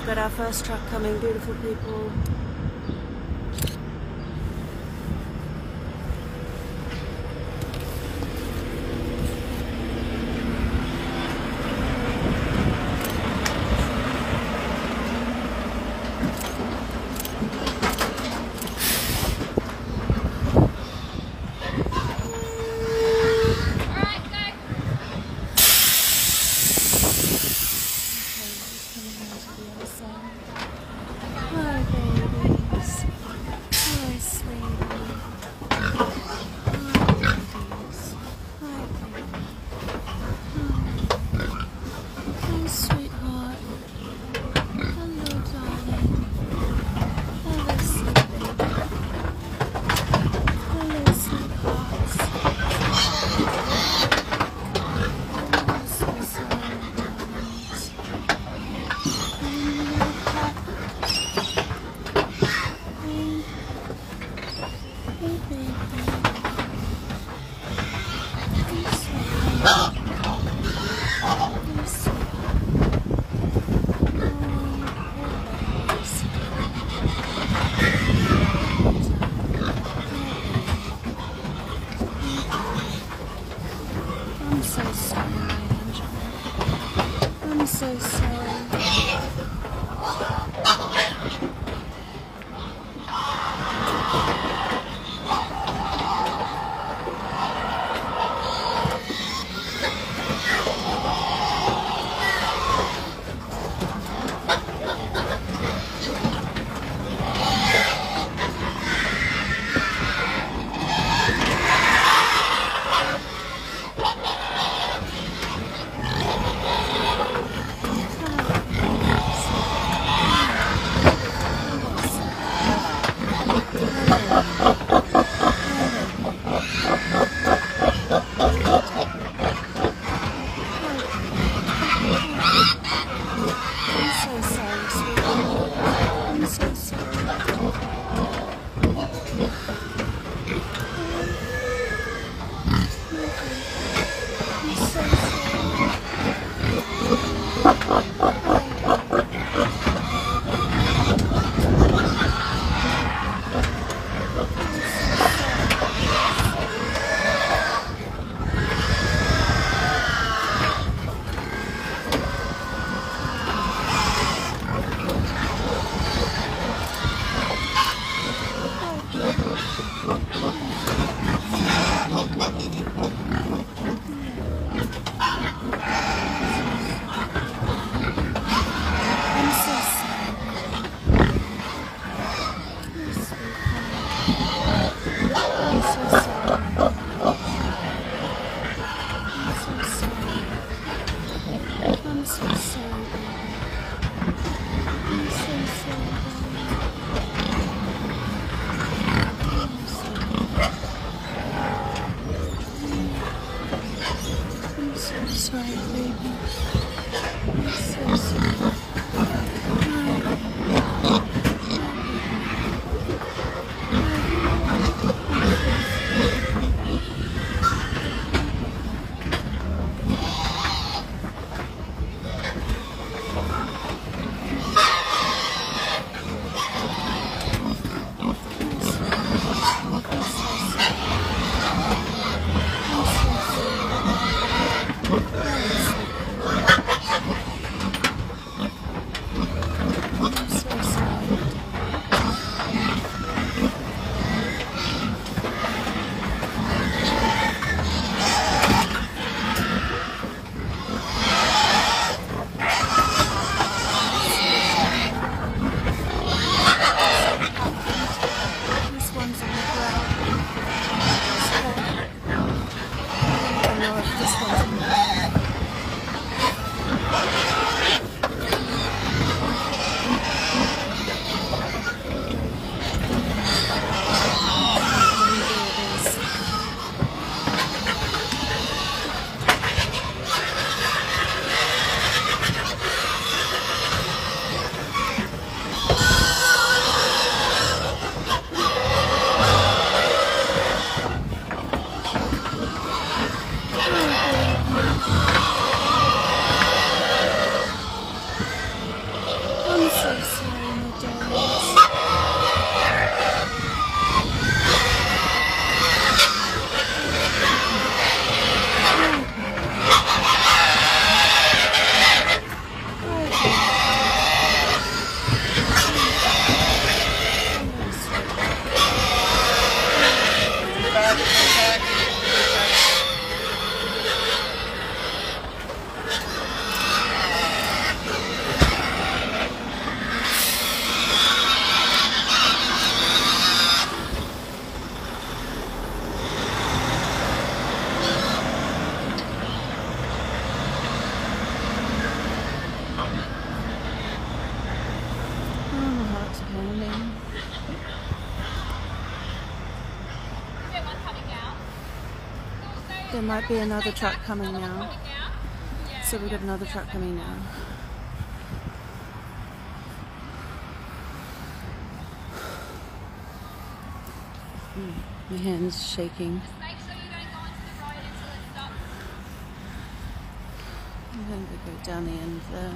got our first truck coming, beautiful people. There might be another truck coming now. So we've got another truck coming now. My hand's shaking. I'm going to go down the end there.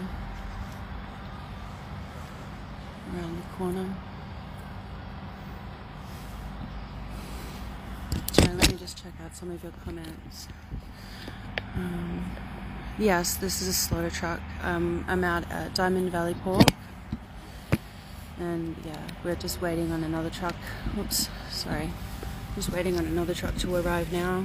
Around the corner. So let me just check out some of your comments. Yes, this is a slaughter truck. I'm out at Diamond Valley Pork. And yeah, we're just waiting on another truck. Oops, sorry. Just waiting on another truck to arrive now.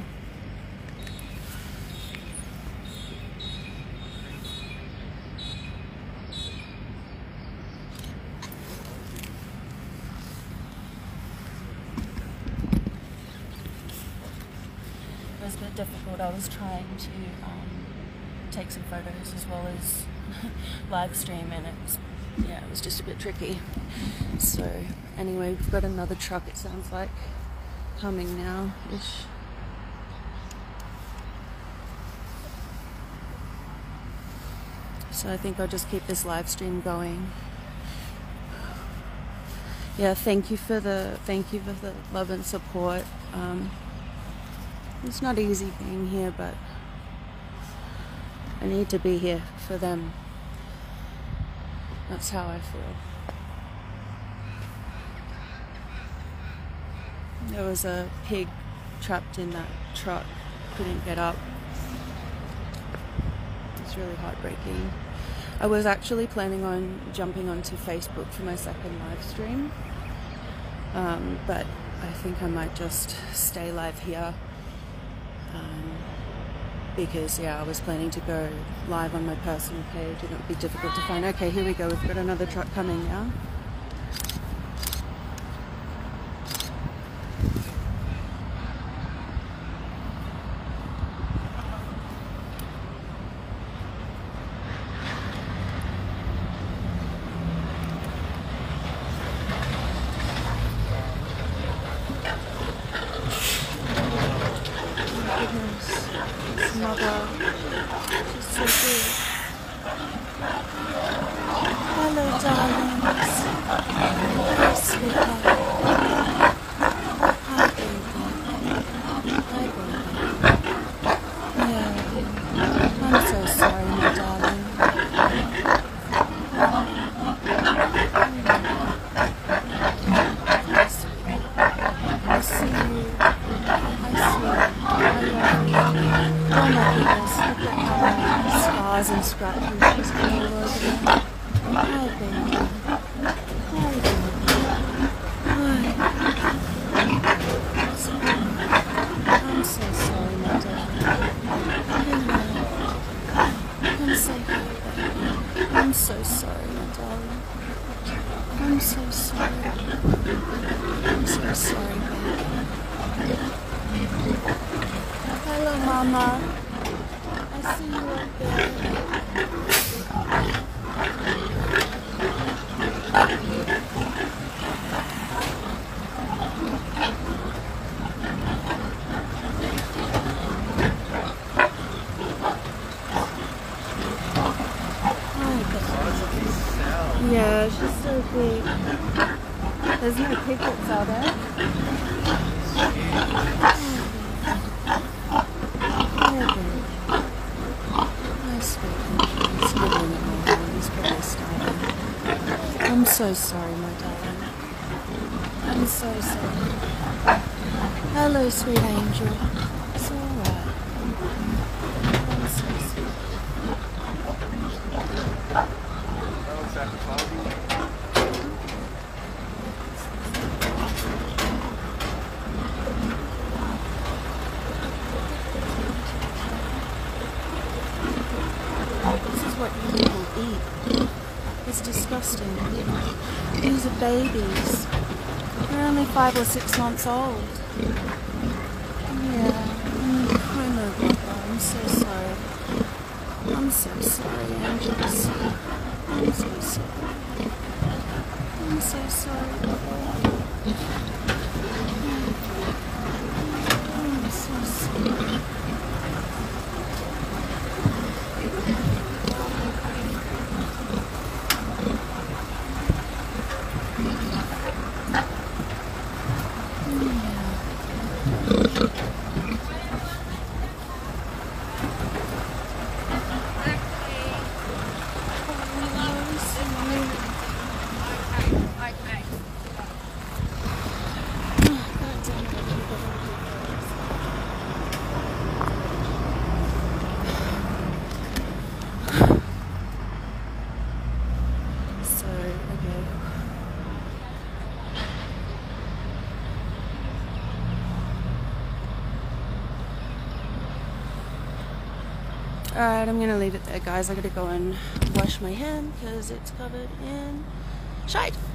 It was a bit difficult. I was trying to take some photos as well as live stream, and it was just a bit tricky. So anyway, we've got another truck, it sounds like, coming now-ish. So I think I'll just keep this live stream going. Yeah, thank you for the love and support. It's not easy being here, but I need to be here for them. That's how I feel. There was a pig trapped in that truck, couldn't get up. It's really heartbreaking. I was actually planning on jumping onto Facebook for my second live stream, but I think I might just stay live here. Because I was planning to go live on my personal page and it would be difficult to find. Okay, here we go, we've got another truck coming now. Mother, she's so good. Hello, darlings. Hello, sweetheart. Hi, baby. Hi, baby. Yeah, I'm so sorry, my darling. I see you. Oh my goodness, look at how scars and scratches just all over there. Hi, baby. Hi, baby. Hi. I'm so sorry, my darling. Come say hi, baby. I'm so sorry, my darling. I'm so sorry. I'm so sorry, baby. Hello, Mama. I see you up there. Yeah, she's so big. There's no piglets out there. I'm so sorry, my darling. I'm so sorry. Hello, sweet angel. It's alright. I'm so sorry. This is what people eat. It's disgusting. These are babies. They're only 5 or 6 months old. Yeah. I know, Papa. I'm so sorry. I'm so sorry, Angels. I'm so sorry. I'm so sorry, Papa. I'm so sorry. Alright, I'm gonna leave it there, guys. I gotta go and wash my hand because it's covered in shite.